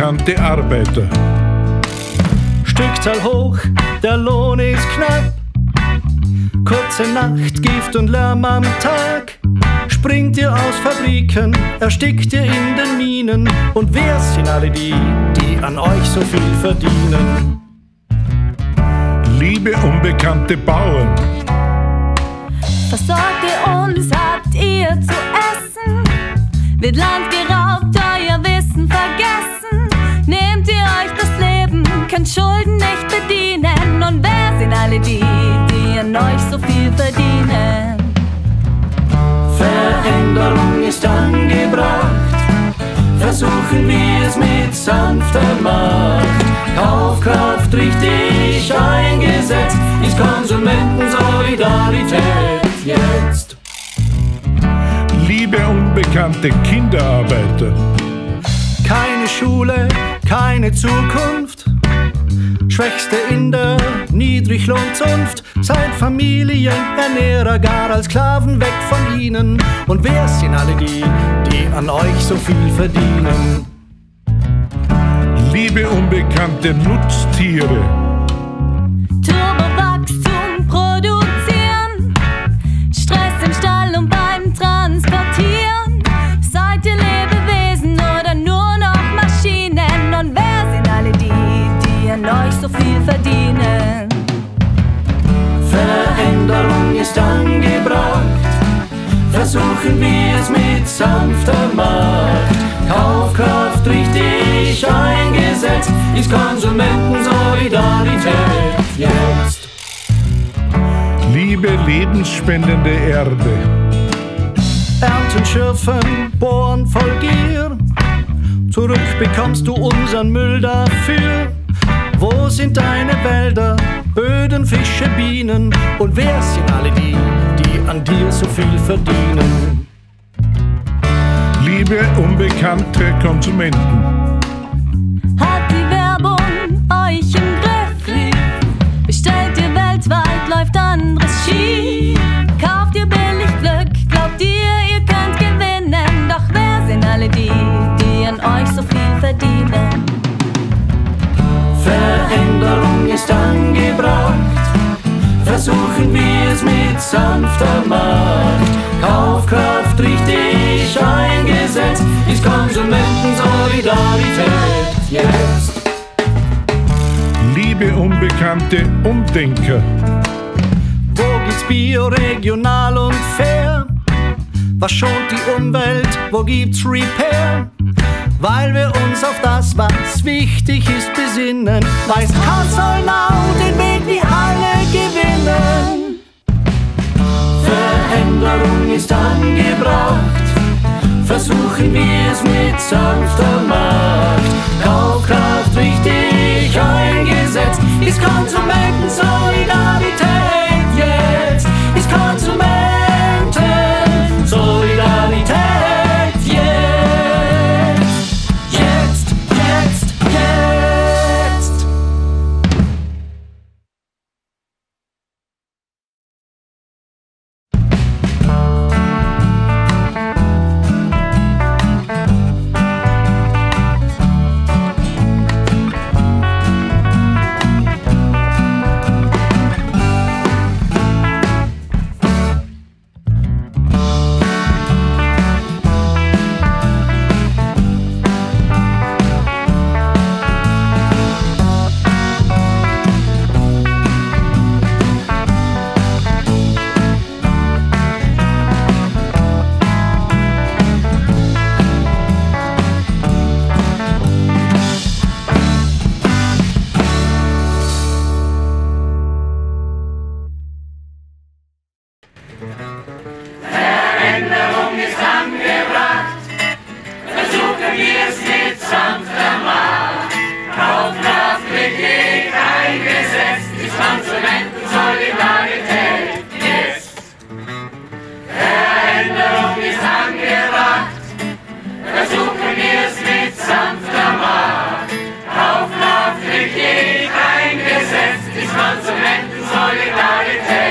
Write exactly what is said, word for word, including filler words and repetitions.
unbekannte Arbeiter. Stückzahl hoch, der Lohn ist knapp. Kurze Nacht, Gift und Lärm am Tag. Springt ihr aus Fabriken, erstickt ihr in den Minen. Und wer sind alle die, die an euch so viel verdienen? Liebe unbekannte Bauern, versorgt ihr uns, habt ihr zu essen? Wird Land geraubt, euer Wissen vergessen? Nehmt ihr euch das Leben, könnt Schulden nicht bedienen? Und wer sind alle die, die an euch so viel verdienen? Veränderung ist angebracht, versuchen wir es mit sanfter Macht. Kaufkraft richtig eingesetzt, ist Konsumentensolidarität jetzt. liebe unbekannte Kinderarbeiter, keine Schule, keine Zukunft, Schwächste in der Niedriglohnzunft, seid Familienernährer, gar als Sklaven weg von ihnen. Und wer sind alle die, die an euch so viel verdienen? liebe unbekannte Nutztiere, Turbowachstum produzieren, Stress im Stall und beim Transportieren. Seid ihr Lebewesen oder nur noch Maschinen? Und wer sind alle die, die an euch so viel verdienen? Veränderung ist angebracht, versuchen wir es mit sanfter Macht. Kaufkraft richtig eingesetzt, ist Konsumentensolidarität jetzt. liebe lebensspendende Erde, Ernten, schürfen, bohren voll Gier, zurück bekommst du unseren Müll dafür. Wo sind deine Wälder, Böden, Fische, Bienen? Und wer sind alle die, die an dir so viel verdienen? liebe unbekannte Konsumenten, Hat die Werbung euch im Griff? Bestellt ihr weltweit, läuft anderes schief? Kauft ihr billig Glück, glaubt ihr, ihr könnt gewinnen? Doch wer sind alle die, die an euch so viel verdienen? Veränderung ist angebracht, versuchen wir es mit sanfter Macht. Kaufkraft richtig eingesetzt, ist Konsumentensolidarität jetzt. liebe unbekannte Umdenker, Wo gibt's Bio, regional und fair? Was schont die Umwelt, wo gibt's Repair? Weil wir uns auf das, was wichtig ist, besinnen, weiß Hasselnau den Weg, wie alle gewinnen. Veränderung ist angebracht, versuchen wir es mit sanfter Macht. Kaufkraft richtig eingesetzt, ist Konsumentensolidarität jetzt. Ist Konsumentensolidarität jetzt. Jetzt, jetzt, jetzt. Veränderung ist angebracht, versuchen wir es mit sanfter Macht. Kaufkraft richtig eingesetzt, ist Konsumentensolidarität jetzt. Veränderung ist angebracht, versuchen wir es mit sanfter Macht. Kaufkraft richtig eingesetzt, ist Konsumentensolidarität.